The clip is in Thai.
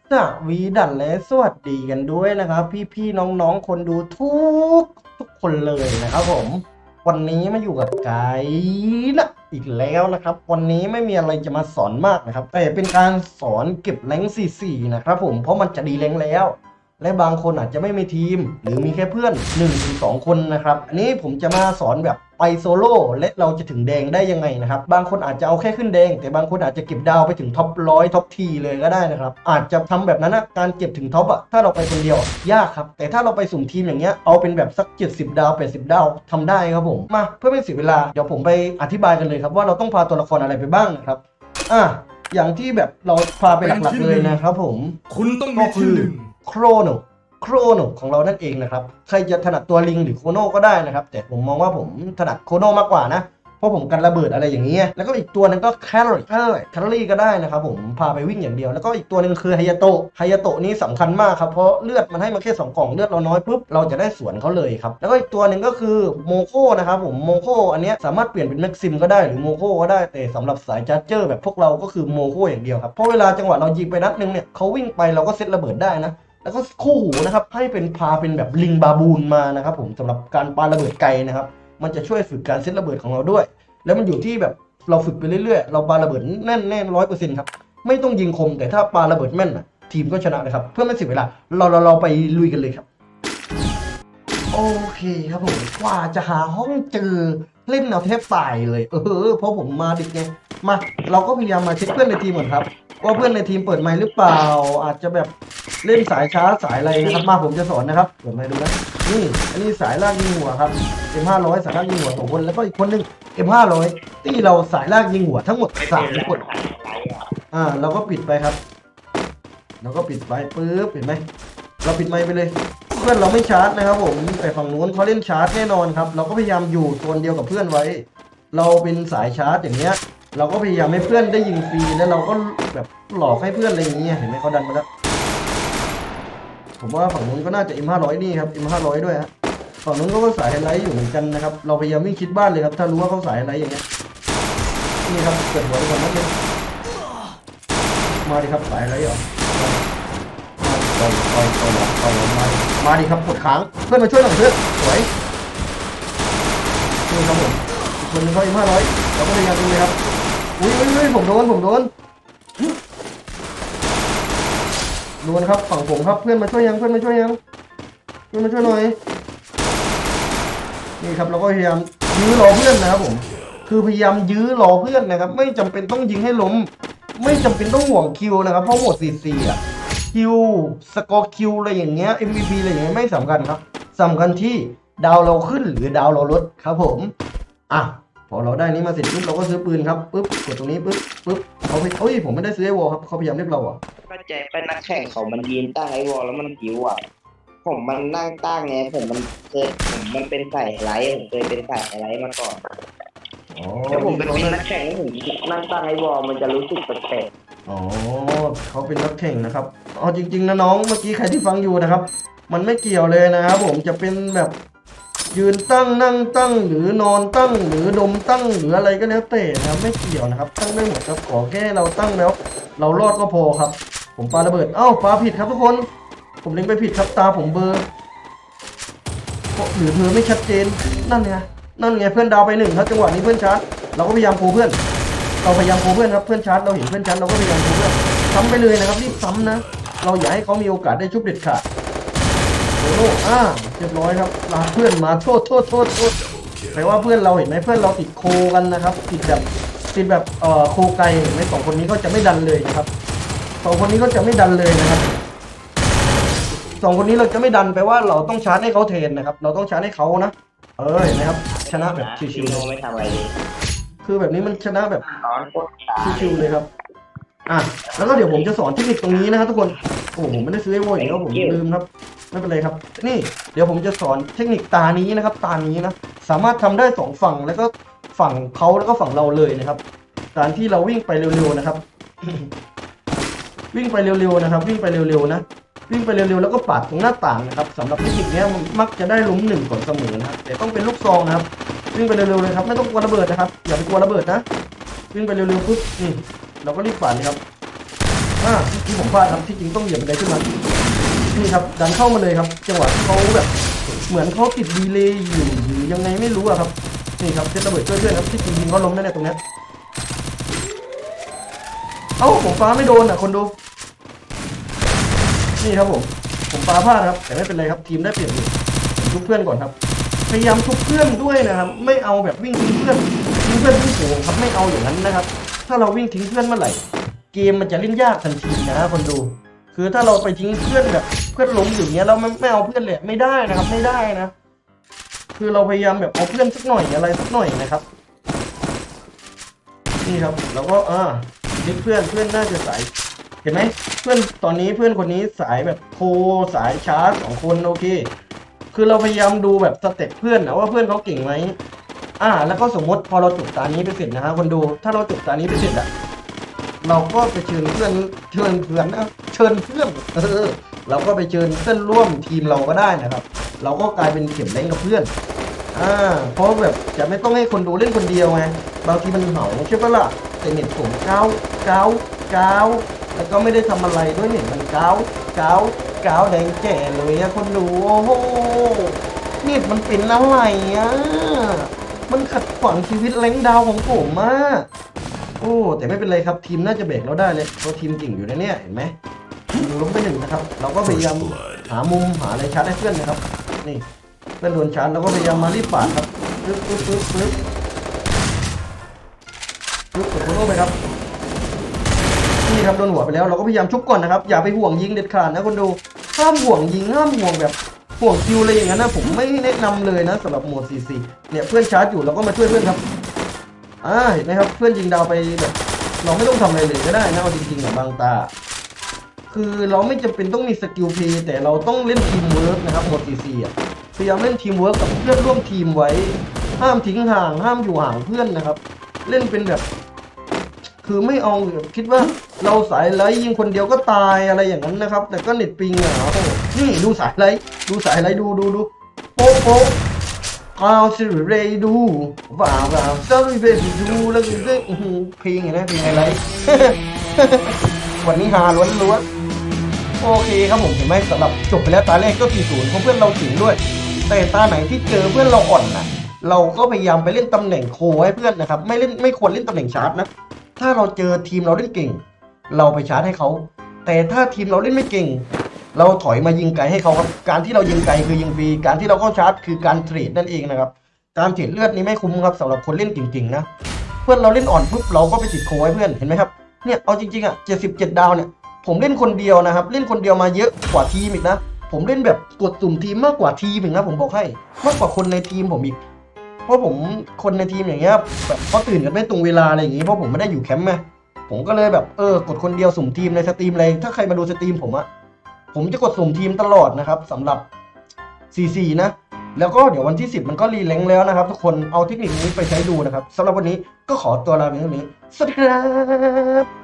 สวีดันและสวัสดีกันด้วยนะครับพี่ๆน้องๆคนดูทุกคนเลยนะครับผมวันนี้มาอยู่กับไกด์นะอีกแล้วนะครับวันนี้ไม่มีอะไรจะมาสอนมากนะครับแต่เป็นการสอนเก็บแรงค์4นะครับผมเพราะมันจะดีแรงค์แล้วและบางคนอาจจะไม่มีทีมหรือมีแค่เพื่อน1 ถึง 2คนนะครับอันนี้ผมจะมาสอนแบบไปโซโล่และเราจะถึงแดงได้ยังไงนะครับบางคนอาจจะเอาแค่ขึ้นแดงแต่บางคนอาจจะเก็บดาวไปถึงท็อป 100ท็อปทีเลยก็ได้นะครับอาจจะทำแบบนั้นนะการเก็บถึงท็อปอะถ้าเราไปคนเดียวยากครับแต่ถ้าเราไปสุ่มทีมอย่างเงี้ยเอาเป็นแบบสัก70 ดาว80 ดาวทำได้ครับผมมาเพื่อไม่เสียเวลาเดี๋ยวผมไปอธิบายกันเลยครับว่าเราต้องพาตัวละครอะไรไปบ้างนะครับอย่างที่แบบเราพาไปหลักๆเลยนะครับผมคุณต้องมีที่หนึ่งโครโนของเรานั่นเองนะครับใครจะถนัดตัวลิงหรือโคโนก็ได้นะครับแต่ผมมองว่าผมถนัดโคโนมากกว่านะเพราะผมกันระเบิดอะไรอย่างเงี้ยแล้วก็อีกตัวนึงก็แคลรี่ก็ได้นะครับผมพาไปวิ่งอย่างเดียวแล้วก็อีกตัวนึงคือไฮยาโตะนี้สำคัญมากครับเพราะเลือดมันให้มาแค่2 กล่องเลือดเราน้อยปุ๊บเราจะได้สวนเขาเลยครับแล้วก็อีกตัวนึงก็คือโมโคนะครับผมโมโคอันเนี้ยสามารถเปลี่ยนเป็นแม็กซิมก็ได้หรือโมโคก็ได้แต่สำหรับสายจัดเจอร์แบบพวกเราก็คือโมโคอย่างเดียวครับเพราะเวลาจังหวะเรายิงไปนัดนึงเนี่ยเขาวิ่งไปเราก็เซตระเบิดได้นะแล้วก็คู่หูนะครับให้เป็นพาเป็นแบบลิงบาบูนมานะครับผมสำหรับการปาระเบิดไกลนะครับมันจะช่วยฝึกการเซตระเบิดของเราด้วยแล้วมันอยู่ที่แบบเราฝึกไปเรื่อยๆเราปาระเบิดแน่น100%ครับไม่ต้องยิงคมแต่ถ้าปาระเบิดแม่นนะทีมก็ชนะเลยครับเพื่อไม่เสียเวลาเราไปลุยกันเลยครับโอเคครับผมกว่าจะหาห้องเจอเล่นเอาแทบตายเลยเพราะผมมาดึกไงมาเราก็พยายามมาเช็คเพื่อนในทีมก่อนครับว่าเพื่อนในทีมเปิดไมค์หรือเปล่าอาจจะแบบเล่นสายช้าสายอะไรนะครับมาผมจะสอนนะครับเปิดไมค์ดูนะนี่อันนี้สายลากยิงหัวครับ M500 สายลากยิงหัว2 คนแล้วก็อีกคนนึง M500 ที่เราสายลากยิงหัวทั้งหมด3 คนเราก็ปิดไปครับเราก็ปิดไปปึ๊บเห็นไหมเราปิดไมค์ไปเลยเพื่อนเราไม่ชาร์จนะครับผมแต่ฝั่งนู้นเขาเล่นชาร์จแน่นอนครับเราก็พยายามอยู่โซนเดียวกับเพื่อนไว้เราเป็นสายชาร์จอย่างเงี้ยเราก็พยายามให้เพื่อนได้ยิงฟรีแล้วเราก็แบบหลอกให้เพื่อนอะไรอย่างเงี้ยเห็นไหมเขาดันมาแล้วผมว่าฝั่งนู้นก็น่าจะ M500 นี่ครับ M500 ด้วยฮะฝั่งนู้นก็สายไฮไลท์อยู่เหมือนกันนะครับเราพยายามวิ่งชิดบ้านเลยครับถ้ารู้ว่าเขาสายไฮไลท์อย่างเงี้ยนี่ครับเกิดหัวก่อนนัดนึงมาดิครับสายไฮไลท์เหรอมาดิครับกดค้างเพื่อนมาช่วยหน่อยเพื่อนสวยนี่ครับผมอีกคนนึงเขาM500เราก็พยายามดูเลยครับอุ้ยผมโดนครับฝั่งผมครับเพื่อนมาช่วยยังเพื่อนมาช่วยหน่อยนี่ครับเราก็พยายามยื้อรอเพื่อนนะครับผมคือพยายามยื้อรอเพื่อนนะครับไม่จำเป็นต้องยิงให้ล้มไม่จำเป็นต้องห่วงคิวนะครับเพราะโหมด4-4คิวสกอร์คิวอะไรอย่างเงี้ย MVP อะไรอย่างเงี้ยไม่สำคัญครับสำคัญที่ดาวเราขึ้นหรือดาวเราลดครับผมพอเราได้นี้มาเสร็จปุ๊บเราก็ซื้อปืนครับปุ๊บกดตรงนี้ปุ๊บเขาไปผมไม่ได้ซื้อไอวอลครับเขาพยายามเรียกเราเข้าใจเป็นนักแข่งเขามันยืนตั้งไอ้วอลแล้วมันผิวผมมันนั่งตั้งไงผมมันเป็นสายไลท์ผมเคยเป็นสายไลท์มาก่อนแล้วผมเป็นนักแข่งแล้วผมนั่งตั้งไอ้วอลมันจะรู้สึกแปลกเขาเป็นนักแข่งนะครับจริงๆนะน้องเมื่อกี้ใครที่ฟังอยู่นะครับมันไม่เกี่ยวเลยนะครับผมจะเป็นแบบยืนตั้งนั่งตั้งหรือนอนตั้งหรือดมตั้งหรืออะไรก็แล้วแต่นะครับไม่เกี่ยวนะครับตั้งได้หมดครับขอแค่เราตั้งแล้วเรารอดก็พอครับผมปาระเบิดปาผิดครับทุกคนผมเล็งไปผิดครับตาผมเบอร์หรือเธอไม่ชัดเจนนั่นไงเพื่อนดาวไป1ครับจังหวะนี้เพื่อนชาร์จเราก็พยายามโคเพื่อนครับเพื่อนชาร์จเราเห็นเพื่อนชาร์จเราก็พยายามโคเพื่อนซ้ำไปเลยนะครับรีบซ้ำนะเราอย่าให้เขามีโอกาสได้ชุบเด็ดขาดโอ้เรียบร้อยครับลาเพื่อนมาโทษแปลว่าเพื่อนเราเห็นไหมเพื่อนเราติดโคกันนะครับติดแบบโคไกเห็นไหม2 คนนี้ก็จะไม่ดันเลยนะครับ2 คนนี้ก็จะไม่ดันเลยนะครับ2 คนนี้เราจะไม่ดันแปลว่าเราต้องชาร์จให้เขาเทรนนะครับเราต้องชาร์จให้เขานะเห็นไหมครับชนะแบบชิวๆไม่ทำอะไรเลยคือแบบนี้มันชนะแบบชิวๆเลยครับแล้วก็เดี๋ยวผมจะสอนเทคนิคตรงนี้นะครับทุกคนผมไม่ได้ซื้อไอโวอย่างเดียวผมลืมครับไม่เป็นไรครับนี่เดี๋ยวผมจะสอนเทคนิคตานี้นะครับตานี้นะสามารถทำได้2 ฝั่งแล้วก็ฝั่งเขาแล้วก็ฝั่งเราเลยนะครับการที่เราวิ่งไปเร็วๆนะครับวิ่งไปเร็วๆนะครับวิ่งไปเร็วๆนะวิ่งไปเร็วๆแล้วก็ปาดตรงหน้าต่างนะครับสำหรับเทคนิคนี้มักจะได้ล้ม1ก่อนเสมอนะครับแต่ต้องเป็นลูกซองนะครับวิ่งไปเร็วๆเลยครับไม่ต้องกลัวระเบิดนะครับอย่าไปกลัวระเบิดนะวิ่งไปเร็วๆปุ๊บนี่เราก็รีบปาดเลยครับที่ผมพลาดครับที่จริงต้องเหยียบบันไดขึ้นมานี่ครับดันเข้ามาเลยครับจังหวะเขาแบบเหมือนเขาติดดีเลย์อยู่หรือยังไงไม่รู้อะครับนี่ครับเซตระเบิดช่วยเพื่อนครับที่จริงเขาล้มแน่ๆตรงนี้เอ้าผมฟ้าไม่โดนอ่ะคนดูนี่ครับผมฟ้าพลาดครับแต่ไม่เป็นไรครับทีมได้เปรียบอยู่ผมทุบเพื่อนก่อนครับพยายามทุบเพื่อนด้วยนะครับไม่เอาแบบวิ่งทิ้งเพื่อนวิ่งโผล่ครับไม่เอาอย่างนั้นนะครับถ้าเราวิ่งทิ้งเพื่อนเมื่อไหร่เกมมันจะเล่นยากทันทีนะคนดูคือถ้าเราไปทิ้งเพื่อนแบบเพื่อนล้มอยู่เนี้ยเราไม่เอาเพื่อนเลยไม่ได้นะครับไม่ได้นะคือเราพยายามแบบเอาเพื่อนสักหน่อยอะไรสักหน่อยนะครับนี่ครับแล้วก็เด็กเพื่อนน่าจะสายเห็นไหมเพื่อนตอนนี้เพื่อนคนนี้สายแบบโคสายชาร์จ2 คนโอเคคือเราพยายามดูแบบสเต็ปเพื่อนนะว่าเพื่อนเขาเก่งไหมแล้วก็สมมติพอเราจบตานี้ไปเสร็จนะฮะคนดูถ้าเราจบตานี้ไปเสร็จอะเราก็ไปเชิญเพื่อนนะเชิญเพื่อนเราก็ไปเชิญเพื่อนร่วมทีมเราก็ได้นะครับเราก็กลายเป็นเข็มแรงกับเพื่อนเพราะแบบจะไม่ต้องให้คนดูเล่นคนเดียวไงบางทีมันเหงาใช่ปะล่ะแต่เน็ตผมเก้าแล้วก็ไม่ได้ทำอะไรด้วยเน็ตมันเก้าแดงแก่เลยอะคนดูโอ้โหเน็ตมันเป็นอะไรอะมันขัดขวางชีวิตแรงดาวของผมมากโอ้แต่ไม่เป็นไรครับทีมน่าจะเบรกเราได้เลยเพราะทีมเก่งอยู่นะเนี่ยเห็นไหมล้มไป1นะครับเราก็พยายามหามุมหาอะไรชาร์จให้เพื่อนนะครับนี่เพื่อนโดนชาร์จเราก็พยายามมารีบปาดครับปึ๊บกดโคโน่ไปครับนี่ครับโดนหัวไปแล้วเราก็พยายามชุบก่อนนะครับอย่าไปห่วงยิงเด็ดขาดนะคนดูห้ามห่วงยิงห้ามห่วงแบบห่วงคิวอะไรอย่างนั้นนะผมไม่แนะนำเลยนะสำหรับโหมด 4-4เนี่ยเพื่อนชาร์จอยู่เราก็มาช่วยเพื่อนครับเห็นไหมครับเพื่อนยิงดาวไปแบบเราไม่ต้องทำอะไรเลยก็ได้นะเอาจริงๆบางตาคือเราไม่จำเป็นต้องมีสกิลเพย์แต่เราต้องเล่นทีมเวิร์กนะครับโหมด 4-4พยายามเล่นทีมเวิร์กกับเพื่อนร่วมทีมไว้ห้ามทิ้งห่างห้ามอยู่ห่างเพื่อนนะครับเล่นเป็นแบบคือไม่เอาคิดว่าเราสายไลท์ยิงคนเดียวก็ตายอะไรอย่างนั้นนะครับแต่ก็เน็ตปิงนี่ดูสายไลท์ดูโป๊ะเอาสิเรย์ดูว้าวสิเรย์ดูแล้วก็เพลงไงนะเพลงอะไร วันนี้ฮาล้วนโอเคครับผมเห็นไหมสำหรับจบไปแล้วตาแรกก็4-0เพราะเพื่อนเราถึงด้วยแต่ตาไหนที่เจอเพื่อนเราอ่อนนะเราก็พยายามไปเล่นตำแหน่งโคให้เพื่อนนะครับไม่ควรเล่นตำแหน่งชาร์จนะถ้าเราเจอทีมเราเล่นเก่งเราไปชาร์จให้เขาแต่ถ้าทีมเราเล่นไม่เก่งเราถอยมายิงไกลให้เขาครับการที่เรายิงไกลคือยิงฟรีการที่เราเข้าชาร์จคือการเทรดนั่นเองนะครับการเทรดเลือดนี้ไม่คุ้มครับสำหรับคนเล่นเก่งๆนะเพื่อนเราเล่นอ่อนปุ๊บเราก็ไปติดโคให้เพื่อนเห็นไหมครับเนี่ยเอาจริงๆ77 ดาวเนี่ยผมเล่นคนเดียวนะครับเล่นคนเดียวมาเยอะกว่าทีมอีกนะผมเล่นแบบกดสุ่มทีมมากกว่าทีมอีกนะผมบอกให้มากกว่าคนในทีมผมอีกเพราะผมคนในทีมอย่างเงี้ยแบบเขาตื่นกันไม่ตรงเวลาอะไรอย่างงี้เพราะผมไม่ได้อยู่แคมป์ไงผมก็เลยแบบกดคนเดียวสุ่มทีมในสตรีมเลยถ้าใครมาดูสตรีมผมจะกดสุ่มทีมตลอดนะครับสำหรับ 4-4 นะแล้วก็เดี๋ยววันที่10มันก็รีแลงแล้วนะครับทุกคนเอาเทคนิคนี้ไปใช้ดูนะครับสำหรับวันนี้ก็ขอตัวลาไปเท่านี้สวัสดีครับ